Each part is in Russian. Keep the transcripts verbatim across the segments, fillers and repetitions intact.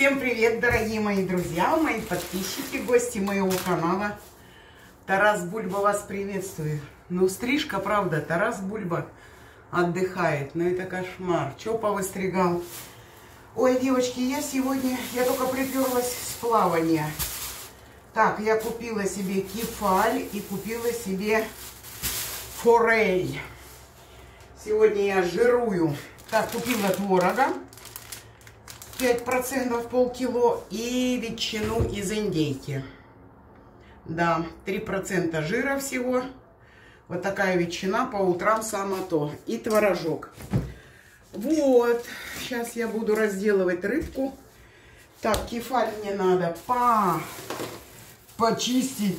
Всем привет, дорогие мои друзья, мои подписчики, гости моего канала. Тарас Бульба вас приветствую. Ну, стрижка, правда, Тарас Бульба отдыхает, но это кошмар. Чё повыстригал? Ой, девочки, я сегодня, я только приперлась с плавания. Так, я купила себе кефаль и купила себе форель. Сегодня я жирую. Так, купила творога пять процентов, полкило, и ветчину из индейки. Да, три процента жира всего. Вот такая ветчина по утрам самое то. И творожок. Вот. Сейчас я буду разделывать рыбку. Так, кефаль мне надо по... почистить.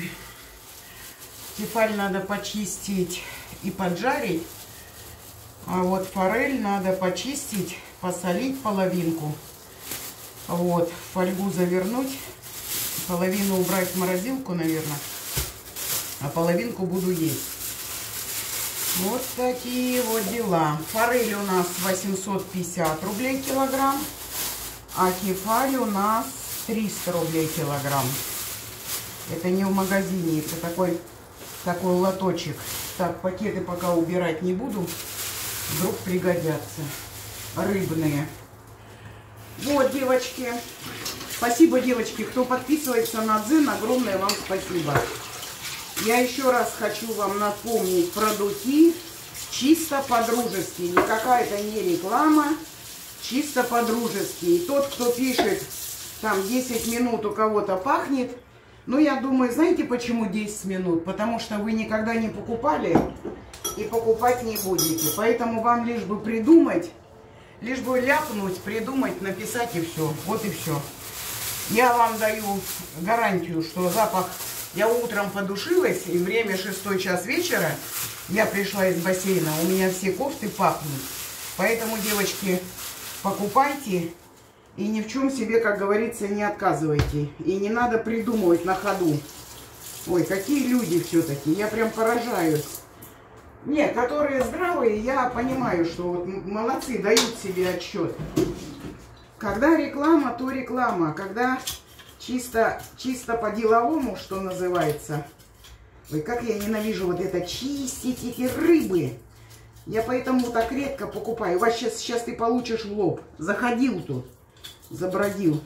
Кефаль надо почистить и поджарить. А вот форель надо почистить, посолить половинку. Вот, фольгу завернуть. Половину убрать в морозилку, наверное. А половинку буду есть. Вот такие вот дела. Форель у нас восемьсот пятьдесят рублей килограмм. А кефаль у нас триста рублей килограмм. Это не в магазине, это такой, такой лоточек. Так, пакеты пока убирать не буду. Вдруг пригодятся. Рыбные. Вот, девочки. Спасибо, девочки, кто подписывается на Дзен. Огромное вам спасибо. Я еще раз хочу вам напомнить про духи. Чисто по-дружески. Никакая это не реклама. Чисто по-дружески. И тот, кто пишет, там десять минут у кого-то пахнет. Ну, я думаю, знаете, почему десять минут? Потому что вы никогда не покупали и покупать не будете. Поэтому вам лишь бы придумать, лишь бы ляпнуть, придумать, написать и все. Вот и все. Я вам даю гарантию, что запах... Я утром подушилась, и время шестой час вечера, я пришла из бассейна, у меня все кофты пахнут. Поэтому, девочки, покупайте и ни в чем себе, как говорится, не отказывайте. И не надо придумывать на ходу. Ой, какие люди все-таки, я прям поражаюсь. Не, которые здравые, я понимаю, что вот молодцы, дают себе отчет. Когда реклама, то реклама. Когда чисто, чисто по-деловому, что называется. Ой, как я ненавижу вот это чистить эти рыбы. Я поэтому так редко покупаю. Вас сейчас, сейчас ты получишь в лоб. Заходил тут, забродил.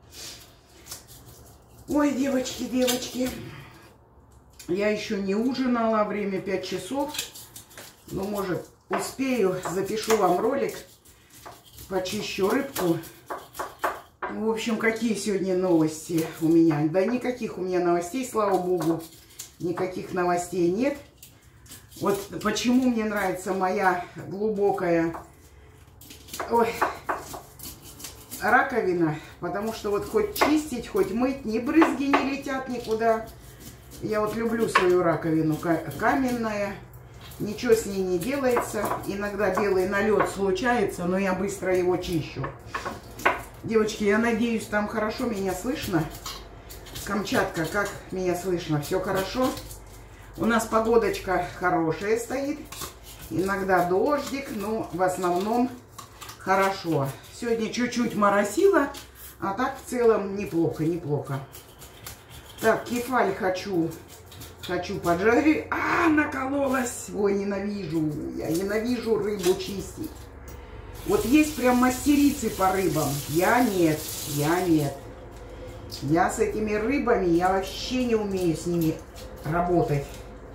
Ой, девочки, девочки. Я еще не ужинала, время пять часов. Ну, может, успею, запишу вам ролик, почищу рыбку. В общем, какие сегодня новости у меня? Да никаких у меня новостей, слава богу, никаких новостей нет. Вот почему мне нравится моя глубокая ой, раковина, потому что вот хоть чистить, хоть мыть, ни брызги не летят никуда. Я вот люблю свою раковину, каменная. Ничего с ней не делается. Иногда белый налет случается, но я быстро его чищу. Девочки, я надеюсь, там хорошо меня слышно. Камчатка, как меня слышно? Все хорошо? У нас погодочка хорошая стоит. Иногда дождик, но в основном хорошо. Сегодня чуть-чуть моросило, а так в целом неплохо, неплохо. Так, кефаль хочу... Хочу поджарить. А, накололась. Ой, ненавижу. Я ненавижу рыбу чистить. Вот есть прям мастерицы по рыбам. Я нет. Я нет. Я с этими рыбами, я вообще не умею с ними работать.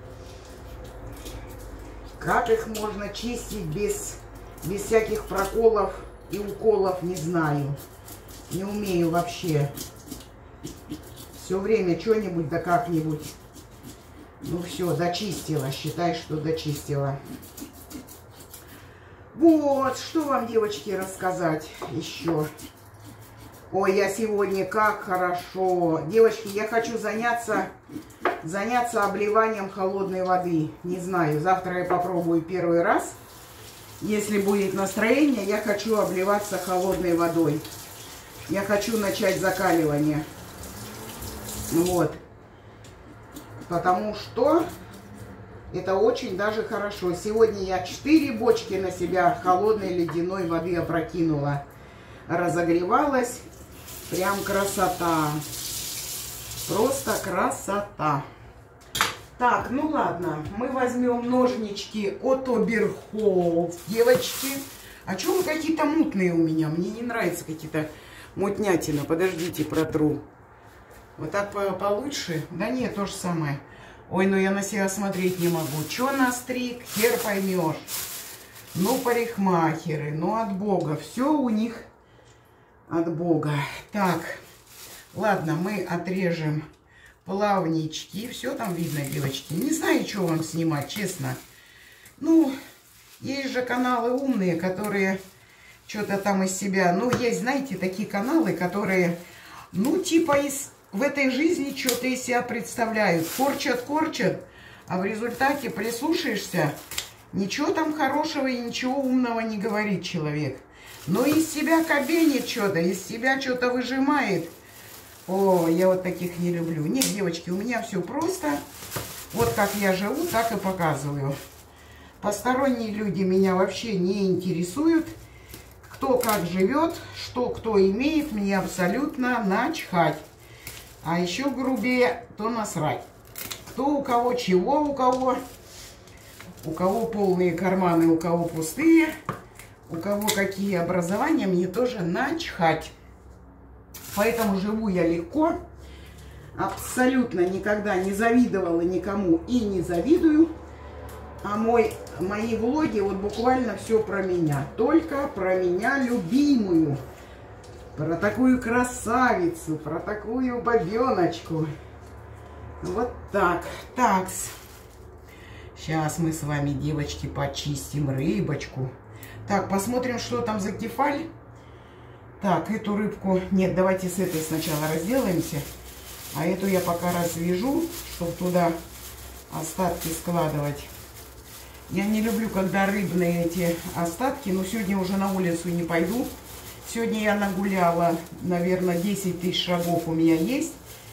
Как их можно чистить без, без всяких проколов и уколов, не знаю. Не умею вообще. Все время что-нибудь да как-нибудь. Ну все, дочистила. Считай, что дочистила. Вот, что вам, девочки, рассказать еще. Ой, я сегодня как хорошо. Девочки, я хочу заняться, заняться обливанием холодной воды. Не знаю, завтра я попробую первый раз. Если будет настроение, я хочу обливаться холодной водой. Я хочу начать закаливание. Вот. Потому что это очень даже хорошо. Сегодня я четыре бочки на себя холодной ледяной воды опрокинула. Разогревалась. Прям красота. Просто красота. Так, ну ладно. Мы возьмем ножнички от Оберхоф, девочки. А что вы какие-то мутные у меня? Мне не нравятся какие-то мутнятина. Подождите, протру. Вот так получше? Да нет, то же самое. Ой, ну я на себя смотреть не могу. Че настриг? Хер поймешь. Ну, парикмахеры, ну от Бога. Все у них от Бога. Так, ладно, мы отрежем плавнички. Все там видно, девочки. Не знаю, что вам снимать, честно. Ну, есть же каналы умные, которые что-то там из себя... Ну, есть, знаете, такие каналы, которые, ну, типа из... в этой жизни что-то из себя представляют. Корчат, корчат, а в результате прислушаешься, ничего там хорошего и ничего умного не говорит человек. Но из себя кабенит что-то, из себя что-то выжимает. О, я вот таких не люблю. Нет, девочки, у меня все просто. Вот как я живу, так и показываю. Посторонние люди меня вообще не интересуют. Кто как живет, что кто имеет, мне абсолютно начхать. А еще грубее, то насрать. Кто у кого чего, у кого. У кого полные карманы, у кого пустые. У кого какие образования, мне тоже начхать. Поэтому живу я легко. Абсолютно никогда не завидовала никому и не завидую. А мой, мои влоги вот буквально все про меня. Только про меня любимую. Про такую красавицу, про такую бабеночку. Вот так. Такс. Сейчас мы с вами, девочки, почистим рыбочку. Так, посмотрим, что там за кефаль. Так, эту рыбку... Нет, давайте с этой сначала разделаемся. А эту я пока развяжу, чтобы туда остатки складывать. Я не люблю, когда рыбные эти остатки. Но сегодня уже на улицу не пойду. Сегодня я нагуляла, наверное, десять тысяч шагов у меня есть.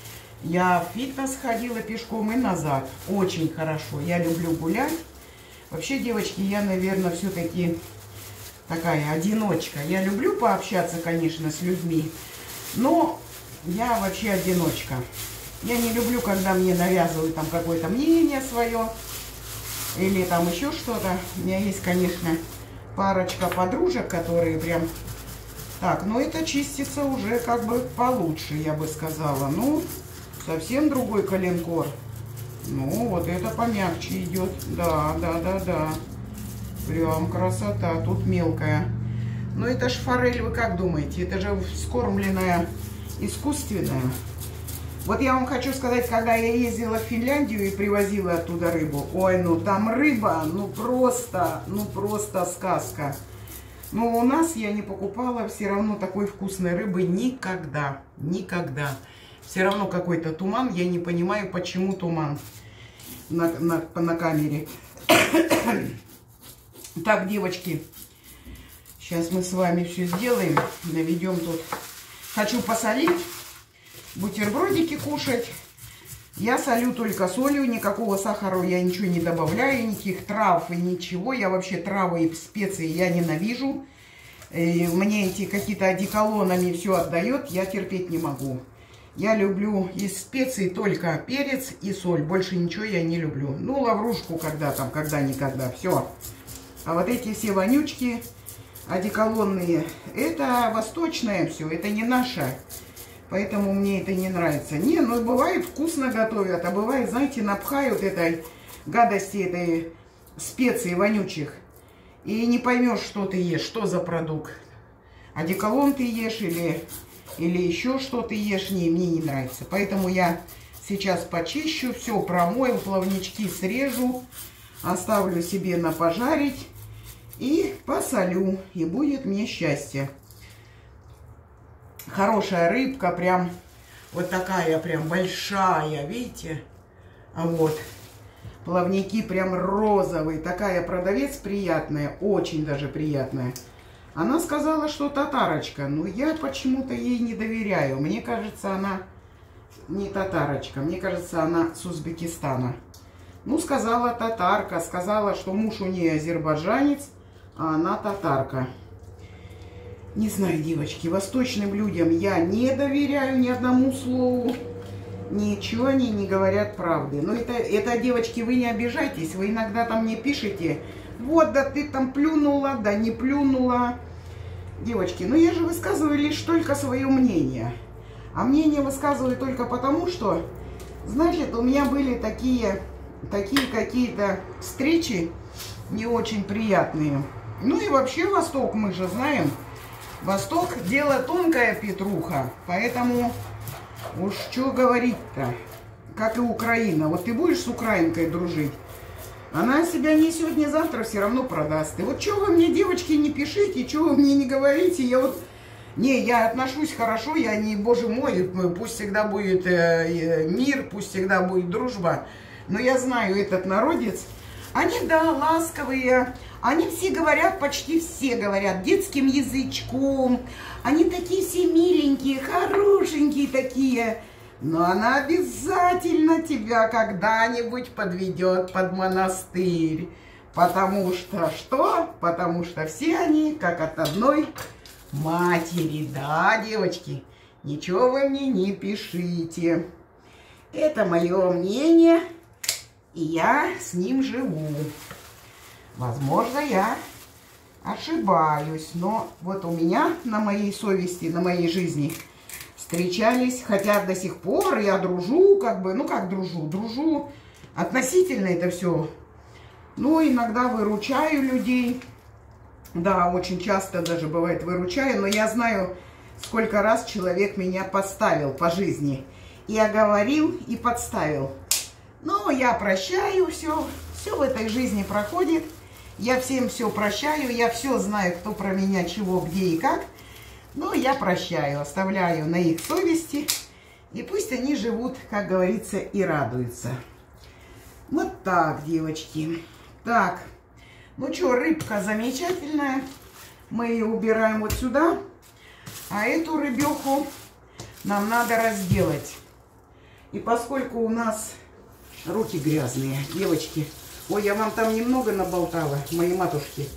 Я в фитнес ходила пешком и назад. Очень хорошо. Я люблю гулять. Вообще, девочки, я, наверное, все-таки такая одиночка. Я люблю пообщаться, конечно, с людьми. Но я вообще одиночка. Я не люблю, когда мне навязывают там какое-то мнение свое. Или там еще что-то. У меня есть, конечно, парочка подружек, которые прям... Так, ну это чистится уже как бы получше, я бы сказала. Ну, совсем другой коленкор. Ну, вот это помягче идет. Да, да, да, да. Прям красота. Тут мелкая. Но это ж форель, вы как думаете? Это же вскормленная искусственная. Вот я вам хочу сказать, когда я ездила в Финляндию и привозила оттуда рыбу. Ой, ну там рыба, ну просто, ну просто сказка. Но у нас я не покупала все равно такой вкусной рыбы никогда. Никогда. Все равно какой-то туман. Я не понимаю, почему туман на, на, на камере. Так, девочки. Сейчас мы с вами все сделаем. Наведем тут. Хочу посолить. Бутербродики кушать. Я солю только солью. Никакого сахара я ничего не добавляю. Никаких трав и ничего. Я вообще травы и специи я ненавижу. И мне эти какие-то одеколонами все отдает. Я терпеть не могу. Я люблю из специй только перец и соль. Больше ничего я не люблю. Ну, лаврушку когда там, когда-никогда. Все. А вот эти все вонючки одеколонные, это восточное все. Это не наше. Поэтому мне это не нравится. Не, ну бывает вкусно готовят, а бывает, знаете, напхают этой гадости, этой специи вонючих. И не поймешь, что ты ешь, что за продукт. Одеколон ты ешь или, или еще что ты ешь, не, мне не нравится. Поэтому я сейчас почищу, все промою, плавнички срежу, оставлю себе на пожарить и посолю. И будет мне счастье. Хорошая рыбка, прям вот такая, прям большая, видите? А вот, плавники прям розовые. Такая продавец приятная, очень даже приятная. Она сказала, что татарочка, но я почему-то ей не доверяю. Мне кажется, она не татарочка, мне кажется, она с Узбекистана. Ну, сказала татарка, сказала, что муж у нее азербайджанец, а она татарка. Не знаю, девочки, восточным людям я не доверяю ни одному слову. Ничего они не говорят правды. Но это, это, девочки, вы не обижайтесь. Вы иногда там мне пишете: вот, да ты там плюнула, да не плюнула. Девочки, ну я же высказываю лишь только свое мнение. А мнение высказываю только потому, что, значит, у меня были такие, такие какие-то встречи не очень приятные. Ну и вообще Восток, мы же знаем, Восток дело тонкое, Петруха. Поэтому уж что говорить-то, как и Украина. Вот ты будешь с украинкой дружить, она себя не сегодня, завтра все равно продаст. И вот что вы мне, девочки, не пишите, что вы мне не говорите, я вот... Не, я отношусь хорошо, я не, боже мой, пусть всегда будет э, мир, пусть всегда будет дружба. Но я знаю этот народец, они, да, ласковые, они все говорят, почти все говорят детским язычком. Они такие все миленькие, хорошенькие такие. Но она обязательно тебя когда-нибудь подведет под монастырь. Потому что что? Потому что все они как от одной матери. Да, девочки, ничего вы мне не пишите. Это мое мнение, и я с ним живу. Возможно, я ошибаюсь, но вот у меня на моей совести, на моей жизни встречались, хотя до сих пор я дружу, как бы, ну как дружу, дружу, относительно это все. Ну, иногда выручаю людей, да, очень часто даже бывает выручаю, но я знаю, сколько раз человек меня подставил по жизни. И оговорил, и подставил. Но я прощаю все, все в этой жизни проходит, я всем все прощаю, я все знаю, кто про меня чего, где и как. Но я прощаю, оставляю на их совести, и пусть они живут, как говорится, и радуются. Вот так, девочки. Так, ну что, рыбка замечательная. Мы ее убираем вот сюда. А эту рыбеху нам надо разделать. И поскольку у нас руки грязные, девочки. Ой, я вам там немного наболтала, моей матушки.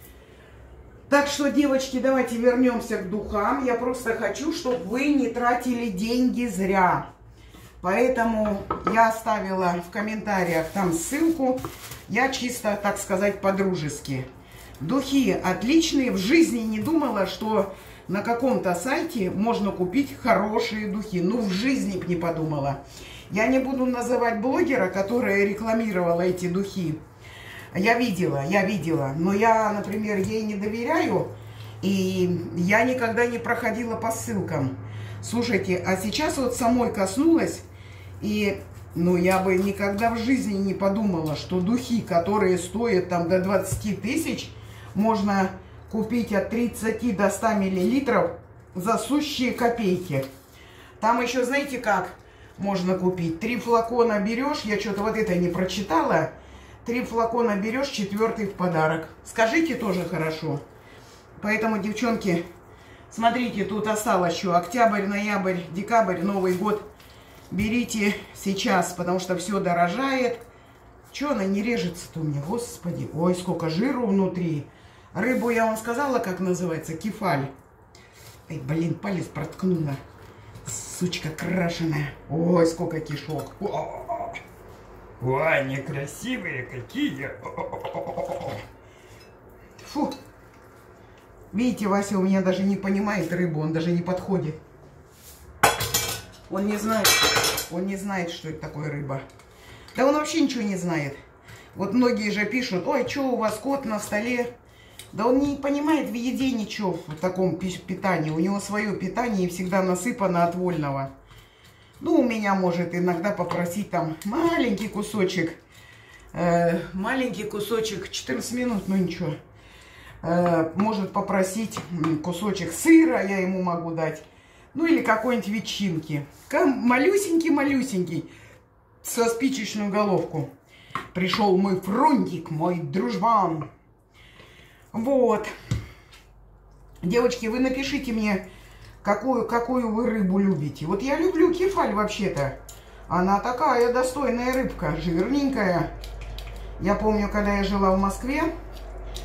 Так что, девочки, давайте вернемся к духам. Я просто хочу, чтобы вы не тратили деньги зря. Поэтому я оставила в комментариях там ссылку. Я чисто, так сказать, по-дружески. Духи отличные. В жизни не думала, что на каком-то сайте можно купить хорошие духи. Ну, в жизни б не подумала. Я не буду называть блогера, которая рекламировала эти духи. Я видела, я видела, но я, например, ей не доверяю, и я никогда не проходила по ссылкам. Слушайте, а сейчас вот самой коснулась, и, ну, я бы никогда в жизни не подумала, что духи, которые стоят там до двадцати тысяч, можно купить от тридцати до ста миллилитров за сущие копейки. Там еще, знаете как, можно купить? Три флакона берешь, я что-то вот это не прочитала. Три флакона берешь, четвертый в подарок. Скажите, тоже хорошо. Поэтому, девчонки, смотрите, тут осталось еще октябрь, ноябрь, декабрь, Новый год. Берите сейчас, потому что все дорожает. Че она не режется-то у меня, господи. Ой, сколько жиру внутри. Рыбу я вам сказала, как называется, кефаль. Эй, блин, палец проткнула. Сучка крашеная. Ой, сколько кишок. Ой, они красивые какие. Фу. Видите, Вася у меня даже не понимает рыбу, он даже не подходит. Он не знает, он не знает, что это такое рыба. Да он вообще ничего не знает. Вот многие же пишут: ой, что у вас кот на столе? Да он не понимает в еде ничего, в таком питании. У него свое питание и всегда насыпано от вольного. Ну, у меня может иногда попросить там маленький кусочек. Э, маленький кусочек, четырнадцать минут, ну ничего. Э, может попросить кусочек сыра, я ему могу дать. Ну, или какой-нибудь ветчинки. Малюсенький-малюсенький. Со спичечную головку. Пришел мой фрунтик, мой дружбан. Вот. Девочки, вы напишите мне, какую, какую вы рыбу любите. Вот я люблю кефаль вообще-то. Она такая достойная рыбка, жирненькая. Я помню, когда я жила в Москве,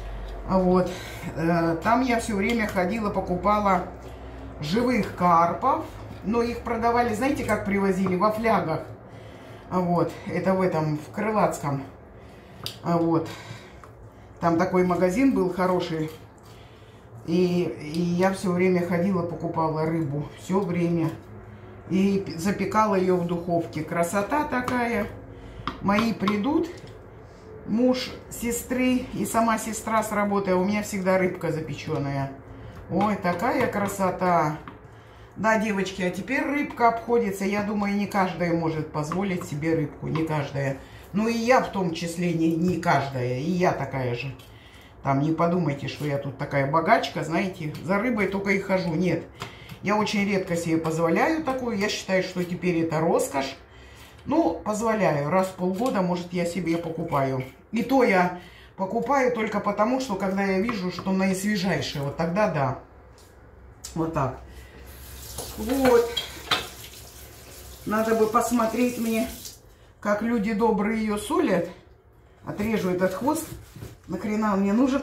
Вот. Там я все время ходила, покупала живых карпов. Но их продавали, знаете, как привозили? Во флягах. Вот. Это в этом, в Крылатском. Вот. Там такой магазин был хороший. И, и я все время ходила, покупала рыбу. Все время. И запекала ее в духовке. Красота такая. Мои придут, муж сестры и сама сестра с работы. А у меня всегда рыбка запеченная. Ой, такая красота. Да, девочки, а теперь рыбка обходится. Я думаю, не каждая может позволить себе рыбку. Не каждая. Ну и я в том числе не, не каждая. И я такая же. Там не подумайте, что я тут такая богачка, знаете. За рыбой только и хожу. Нет. Я очень редко себе позволяю такую. Я считаю, что теперь это роскошь. Ну, позволяю. Раз в полгода, может, я себе покупаю. И то я покупаю только потому, что когда я вижу, что наисвежайшее, вот тогда да. Вот так. Вот. Надо бы посмотреть мне, как люди добрые ее солят. Отрежу этот хвост. Нахрена он мне нужен?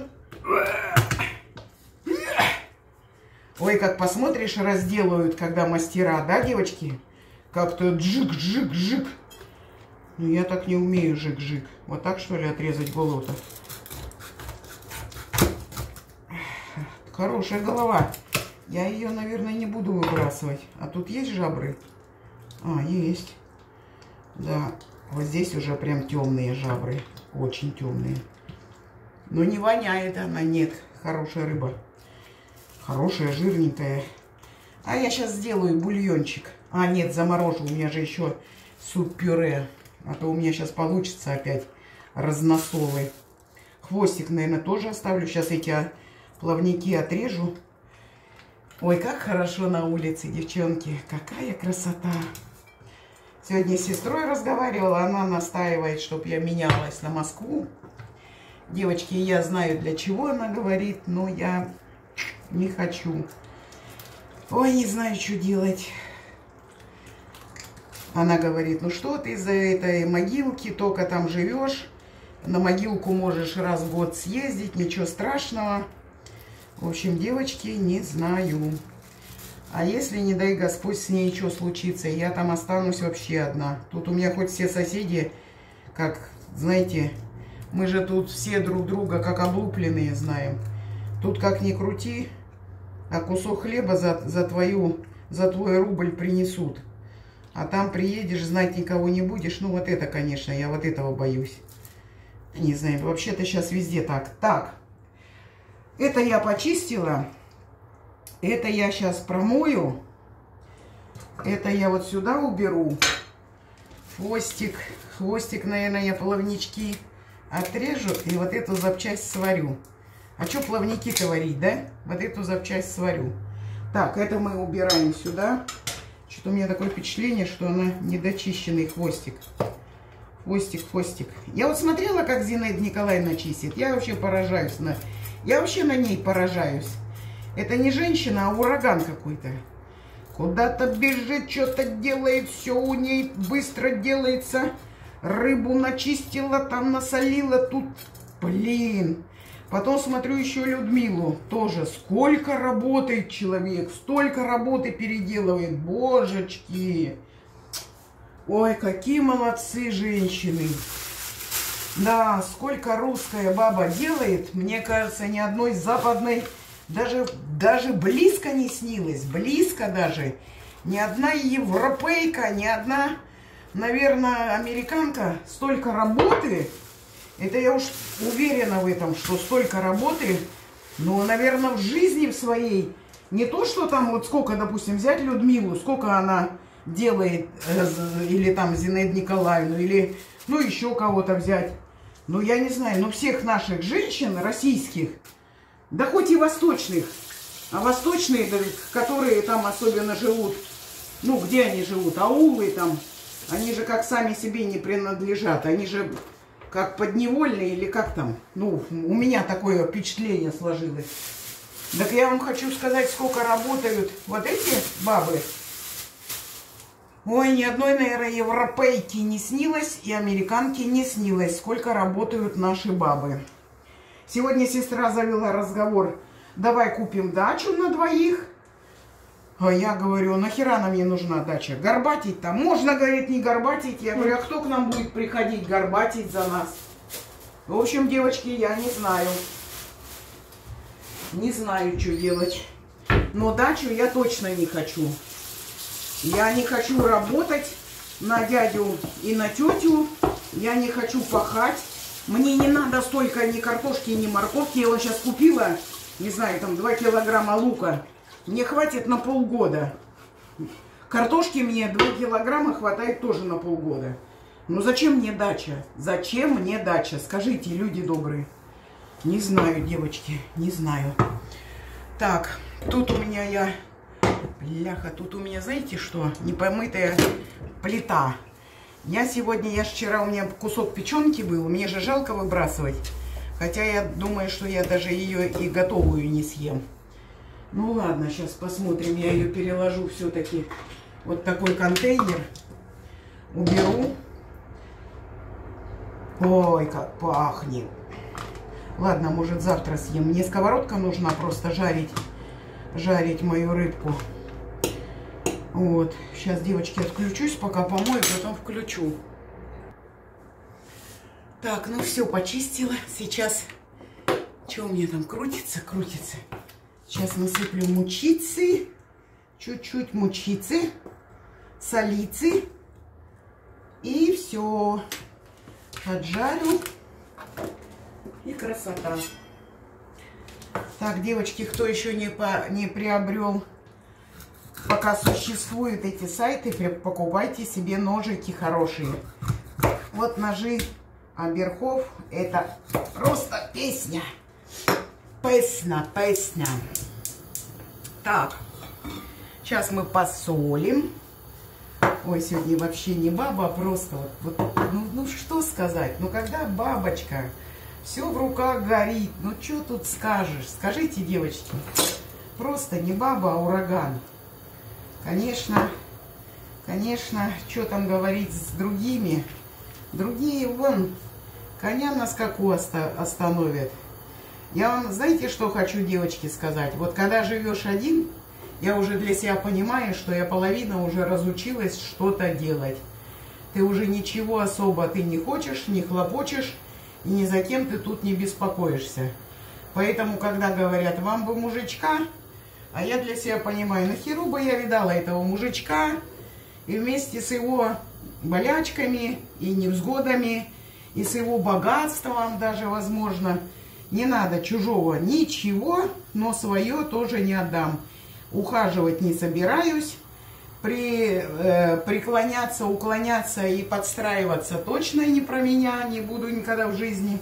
Ой, как посмотришь, разделают, когда мастера, да, девочки? Как-то джик-джик-джик. Ну, я так не умею жик-жик. Вот так, что ли, отрезать голову-то? Хорошая голова. Я ее, наверное, не буду выбрасывать. А тут есть жабры? А, есть. Да, вот здесь уже прям темные жабры. Очень темные. Но не воняет она, нет. Хорошая рыба. Хорошая, жирненькая. А я сейчас сделаю бульончик. А, нет, заморожу. У меня же еще суп-пюре. А то у меня сейчас получится опять разносолы. Хвостик, наверное, тоже оставлю. Сейчас эти плавники отрежу. Ой, как хорошо на улице, девчонки. Какая красота. Сегодня с сестрой разговаривала. Она настаивает, чтобы я менялась на Москву. Девочки, я знаю, для чего она говорит, но я не хочу. Ой, не знаю, что делать. Она говорит, ну что ты из-за этой могилки только там живешь. На могилку можешь раз в год съездить, ничего страшного. В общем, девочки, не знаю. А если, не дай Господь, с ней что случится, я там останусь вообще одна. Тут у меня хоть все соседи, как, знаете, мы же тут все друг друга как облупленные знаем. Тут как ни крути, а кусок хлеба за, за, твою, за твой рубль принесут. А там приедешь, знать никого не будешь. Ну, вот это, конечно, я вот этого боюсь. Не знаю, вообще-то сейчас везде так. Так, это я почистила. Это я сейчас промою. Это я вот сюда уберу. Хвостик. Хвостик, наверное, я плавнички отрежу. И вот эту запчасть сварю. А что плавники-то варить, да? Вот эту запчасть сварю. Так, это мы убираем сюда. Что-то у меня такое впечатление, что она недочищенный хвостик. Хвостик, хвостик. Я вот смотрела, как Зинаида Николаевна чистит. Я вообще поражаюсь. На... Я вообще на ней поражаюсь. Это не женщина, а ураган какой-то. Куда-то бежит, что-то делает. Все у ней быстро делается. Рыбу начистила, там насолила. Тут, блин. Потом смотрю еще Людмилу. Тоже сколько работает человек. Столько работы переделывает. Божечки. Ой, какие молодцы женщины. Да, сколько русская баба делает. Мне кажется, ни одной западной даже, даже близко не снилось. Близко даже. Ни одна европейка, ни одна, наверное, американка столько работы. Это я уж уверена в этом, что столько работы. Но, наверное, в жизни в своей. Не то, что там вот сколько, допустим, взять Людмилу, сколько она делает, или там Зинаиду Николаевну, или, ну, еще кого-то взять. Ну, я не знаю, но всех наших женщин российских, да хоть и восточных, а восточные, которые там особенно живут, ну, где они живут, аулы там, они же как сами себе не принадлежат, они же как подневольные или как там, ну, у меня такое впечатление сложилось. Так я вам хочу сказать, сколько работают вот эти бабы. Ой, ни одной, наверное, европейки не снилось, и американки не снилось, сколько работают наши бабы. Сегодня сестра завела разговор. Давай купим дачу на двоих. А я говорю, нахера нам мне нужна дача? Горбатить-то можно, говорит, не горбатить. Я говорю, а кто к нам будет приходить горбатить за нас? В общем, девочки, я не знаю. Не знаю, что делать. Но дачу я точно не хочу. Я не хочу работать на дядю и на тетю. Я не хочу пахать. Мне не надо столько ни картошки, ни морковки. Я вот сейчас купила, не знаю, там два килограмма лука. Мне хватит на полгода. Картошки мне два килограмма хватает тоже на полгода. Ну зачем мне дача? Зачем мне дача? Скажите, люди добрые. Не знаю, девочки, не знаю. Так, тут у меня я... Бляха, тут у меня, знаете что? Непомытая плита. Я сегодня, я ж вчера, у меня кусок печенки был. Мне же жалко выбрасывать. Хотя я думаю, что я даже ее и готовую не съем. Ну ладно, сейчас посмотрим. Я ее переложу все-таки. Вот такой контейнер. Уберу. Ой, как пахнет. Ладно, может завтра съем. Мне сковородка нужна просто жарить, жарить мою рыбку. Вот. Сейчас, девочки, отключусь, пока помою, потом включу. Так, ну все, почистила. Сейчас, что у меня там крутится, крутится. Сейчас насыплю мучицы, чуть-чуть мучицы, солицы. И все. Отжарю. И красота. Так, девочки, кто еще не, по, не приобрел, пока существуют эти сайты, покупайте себе ножики хорошие. Вот ножи Оберхоф. Это просто песня. Песня, песня. Так, сейчас мы посолим. Ой, сегодня вообще не баба, а просто вот, вот ну, ну что сказать. Ну когда бабочка, все в руках горит, ну что тут скажешь? Скажите, девочки, просто не баба, а ураган. Конечно, конечно, что там говорить с другими? Другие, вон, коня на скаку остановят. Я вам, знаете, что хочу, девочки, сказать? Вот когда живешь один, я уже для себя понимаю, что я половина уже разучилась что-то делать. Ты уже ничего особо ты не хочешь, не хлопочешь, и ни за кем ты тут не беспокоишься. Поэтому, когда говорят, вам бы мужичка, а я для себя понимаю, нахеру бы я видала этого мужичка, и вместе с его болячками и невзгодами, и с его богатством даже, возможно, не надо чужого ничего, но свое тоже не отдам. Ухаживать не собираюсь, при, э, преклоняться, уклоняться и подстраиваться точно не про меня, не буду никогда в жизни.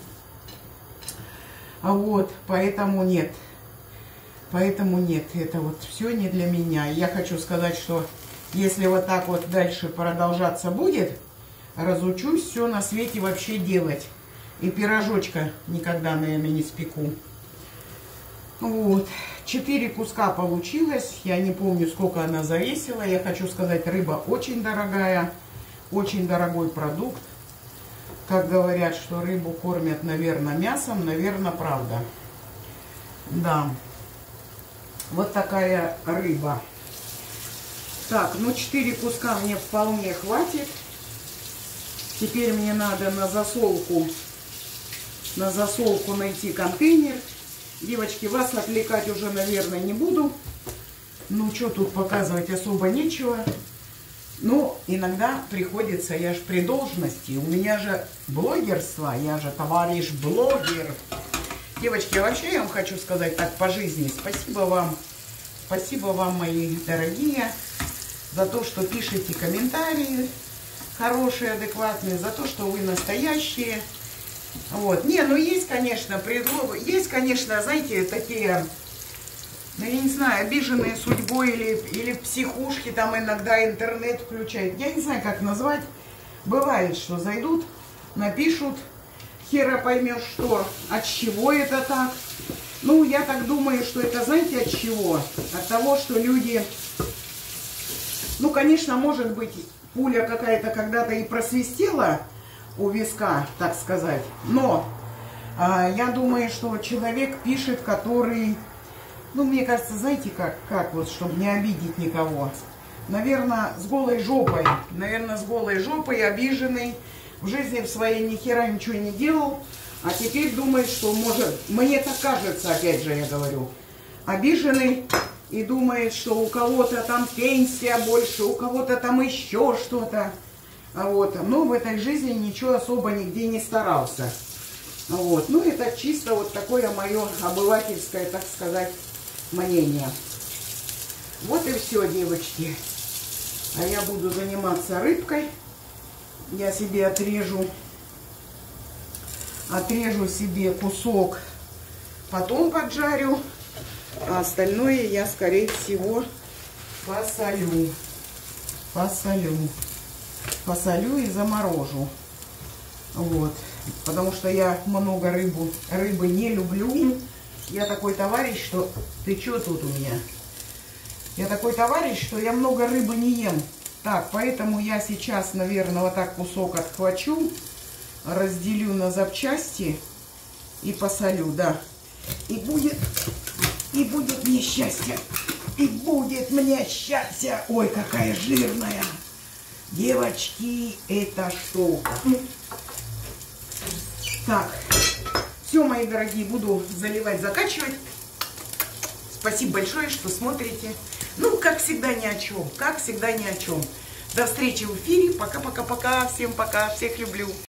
Вот, поэтому нет. Поэтому нет, это вот все не для меня. Я хочу сказать, что если вот так вот дальше продолжаться будет, разучусь все на свете вообще делать. И пирожочка никогда, наверное, не спеку. Вот. Четыре куска получилось. Я не помню, сколько она завесила. Я хочу сказать, рыба очень дорогая. Очень дорогой продукт. Как говорят, что рыбу кормят, наверное, мясом. Наверное, правда. Да. Вот такая рыба. Так, ну четыре куска мне вполне хватит. Теперь мне надо на засолку, на засолку найти контейнер. Девочки, вас отвлекать уже, наверное, не буду. Ну, что тут показывать особо нечего. Ну, иногда приходится, я же при должности. У меня же блогерство, я же товарищ блогер. Девочки, а вообще я вам хочу сказать так по жизни. Спасибо вам, спасибо вам, мои дорогие, за то, что пишете комментарии хорошие, адекватные, за то, что вы настоящие. Вот. Не, ну есть, конечно, предлог, есть, конечно, знаете, такие, ну, я не знаю, обиженные судьбой или, или психушки, там иногда интернет включают. Я не знаю, как назвать. Бывает, что зайдут, напишут, хера поймешь, что, от чего это так. Ну, я так думаю, что это, знаете, от чего? От того, что люди, ну, конечно, может быть, пуля какая-то когда-то и просвистела у виска, так сказать. Но Я думаю, что человек пишет, который, ну, мне кажется, знаете, как, как вот, чтобы не обидеть никого. Наверное, с голой жопой. Наверное, с голой жопой, обиженный. В жизни в своей ни хера ничего не делал. А теперь думает, что может... Мне так кажется, опять же я говорю. Обиженный и думает, что у кого-то там пенсия больше, у кого-то там еще что-то. Вот. Но в этой жизни ничего особо нигде не старался. Вот. Ну, это чисто вот такое мое обывательское, так сказать, мнение. Вот и все, девочки. А я буду заниматься рыбкой. Я себе отрежу, отрежу себе кусок, потом поджарю. А остальное я, скорее всего, посолю. Посолю. Посолю и заморожу. Вот. Потому что я много рыбу, рыбы не люблю. Я такой товарищ, что... Ты что тут у меня? Я такой товарищ, что я много рыбы не ем. Так, поэтому я сейчас, наверное, вот так кусок отхвачу, разделю на запчасти и посолю, да. И будет, и будет мне счастье. И будет мне счастье. Ой, какая жирная. Девочки, это что? Так, все, мои дорогие, буду заливать, закачивать. Спасибо большое, что смотрите. Ну, как всегда, ни о чем. Как всегда, ни о чем. До встречи в эфире. Пока-пока-пока. Всем пока. Всех люблю.